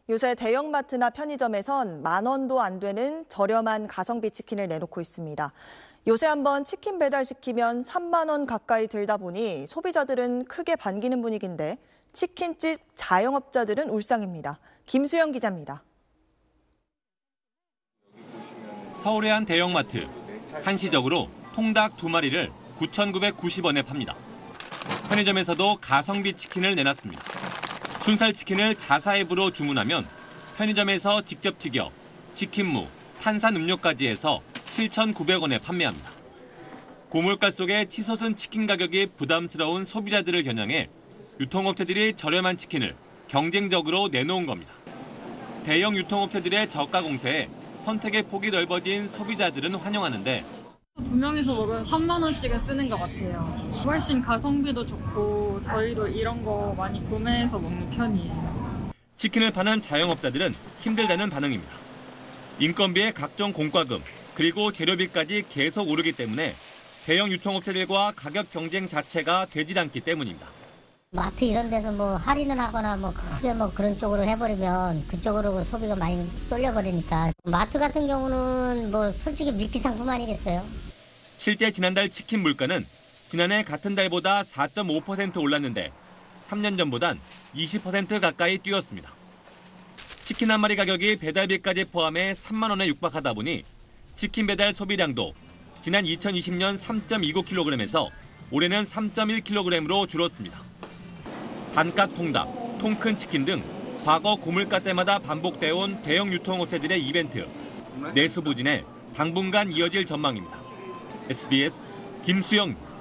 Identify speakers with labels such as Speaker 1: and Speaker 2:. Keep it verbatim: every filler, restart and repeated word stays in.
Speaker 1: 요새 대형마트나 편의점에선 만 원도 안 되는 저렴한 가성비 치킨을 내놓고 있습니다. 요새 한번 치킨 배달시키면 삼만 원 가까이 들다 보니 소비자들은 크게 반기는 분위기인데 치킨집 자영업자들은 울상입니다. 김수영 기자입니다.
Speaker 2: 서울의 한 대형마트. 한시적으로 통닭 두 마리를 구천구백구십 원에 팝니다. 편의점에서도 가성비 치킨을 내놨습니다. 순살 치킨을 자사입으로 주문하면 편의점에서 직접 튀겨 치킨무, 탄산 음료까지 해서 칠천구백 원에 판매합니다. 고물가 속에 치솟은 치킨 가격이 부담스러운 소비자들을 겨냥해 유통업체들이 저렴한 치킨을 경쟁적으로 내놓은 겁니다. 대형 유통업체들의 저가 공세에 선택의 폭이 넓어진 소비자들은 환영하는데
Speaker 3: 두 명이서 먹으면 삼만 원씩은 쓰는 것 같아요. 훨씬 가성비도 좋고 저희도 이런 거 많이 구매해서 먹는 편이에요.
Speaker 2: 치킨을 파는 자영업자들은 힘들다는 반응입니다. 인건비에 각종 공과금, 그리고 재료비까지 계속 오르기 때문에 대형 유통업체들과 가격 경쟁 자체가 되질 않기 때문입니다.
Speaker 4: 마트 이런 데서 뭐 할인을 하거나 뭐 크게 뭐 그런 쪽으로 해버리면 그쪽으로 소비가 많이 쏠려버리니까 마트 같은 경우는 뭐 솔직히 밀키 상품 아니겠어요?
Speaker 2: 실제 지난달 치킨 물가는 지난해 같은 달보다 사 점 오 퍼센트 올랐는데 삼 년 전보단 이십 퍼센트 가까이 뛰었습니다. 치킨 한 마리 가격이 배달비까지 포함해 삼만 원에 육박하다 보니 치킨 배달 소비량도 지난 이천이십 년 삼 점 이구 킬로그램에서 올해는 삼 점 일 킬로그램으로 줄었습니다. 반값 통닭, 통큰 치킨 등 과거 고물가 때마다 반복되어온 대형 유통업체들의 이벤트, 내수 부진에 당분간 이어질 전망입니다. 에스비에스 김수영